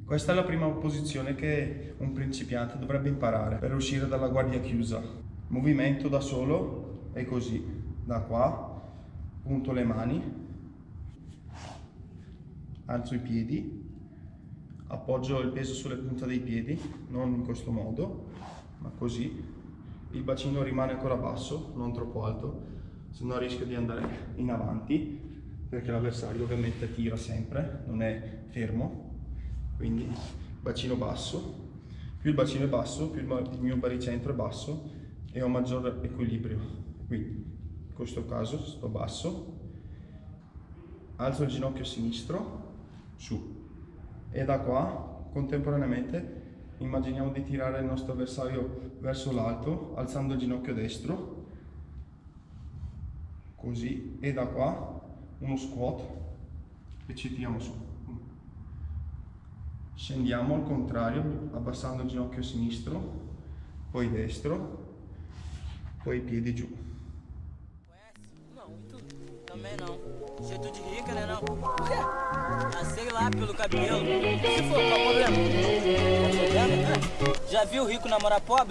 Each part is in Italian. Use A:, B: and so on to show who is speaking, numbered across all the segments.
A: Questa è la prima posizione che un principiante dovrebbe imparare per uscire dalla guardia chiusa. Movimento da solo è così, da qua, punto le mani, alzo i piedi, appoggio il peso sulle punte dei piedi, non in questo modo, ma così. Il bacino rimane ancora basso, non troppo alto, se no rischio di andare in avanti, perché l'avversario ovviamente tira sempre, non è fermo. Quindi bacino basso, più il bacino è basso, più il mio baricentro è basso e ho maggior equilibrio. Quindi in questo caso sto basso, alzo il ginocchio sinistro, su, e da qua contemporaneamente immaginiamo di tirare il nostro avversario verso l'alto alzando il ginocchio destro, così, e da qua uno squat e ci tiriamo su. Scendiamo al contrario, abbassando il ginocchio sinistro, poi destro, poi i piedi giù.
B: Não, tu também não. Jeito de rica, né não? Ah, sei lá, pelo cabelo. Se for, qual o problema? Já viu rico namorar pobre?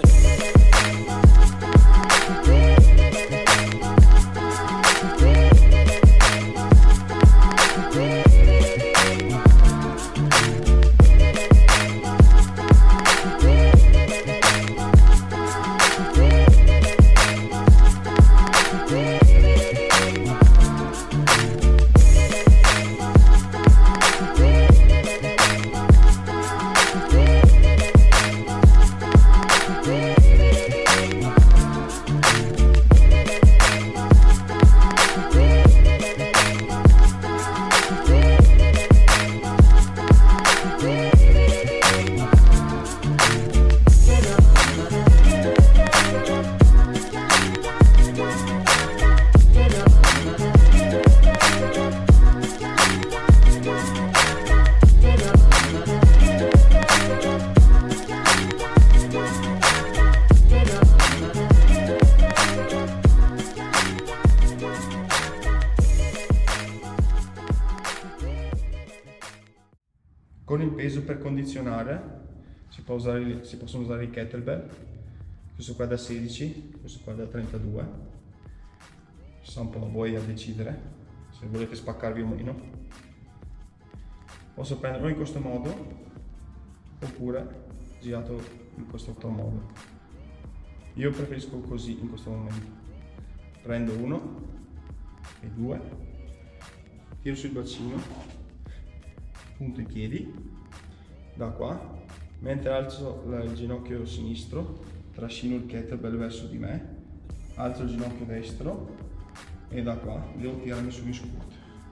A: Con il peso per condizionare si possono usare i kettlebell, questo qua da 16, questo qua da 32, ci sta un po' a voi a decidere se volete spaccarvi o meno. Posso prenderlo in questo modo oppure girato in questo altro modo. Io preferisco così in questo momento. Prendo uno e due, tiro sul bacino, punto i piedi da qua, mentre alzo il ginocchio sinistro, trascino il kettlebell verso di me, alzo il ginocchio destro e da qua devo tirarmi sugli squat.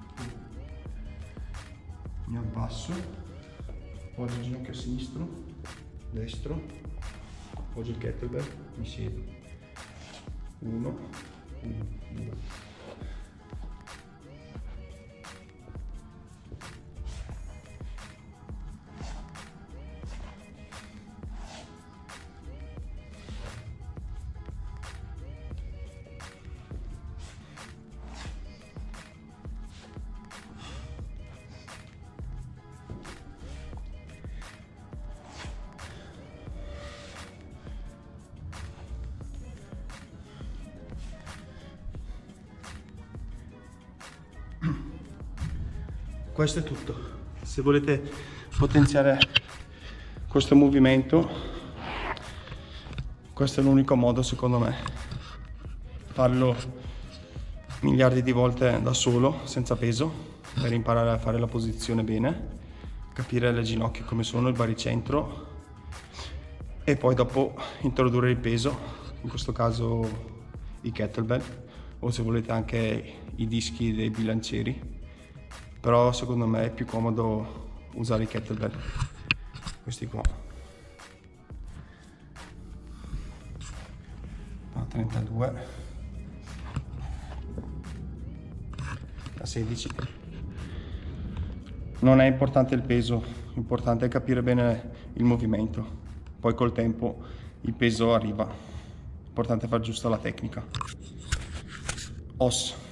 A: Mi abbasso, appoggio il ginocchio sinistro, destro, appoggio il kettlebell, mi siedo. 1, 2. Questo è tutto. Se volete potenziare questo movimento, questo è l'unico modo secondo me. Farlo miliardi di volte da solo, senza peso, per imparare a fare la posizione bene, capire le ginocchia come sono, il baricentro, e poi dopo introdurre il peso, in questo caso i kettlebell, o se volete anche i dischi dei bilancieri. Però secondo me è più comodo usare i kettlebell, questi qua. Da 32, da 16. Non è importante il peso, l'importante è capire bene il movimento. Poi col tempo il peso arriva, l'importante è far giusta la tecnica. Os.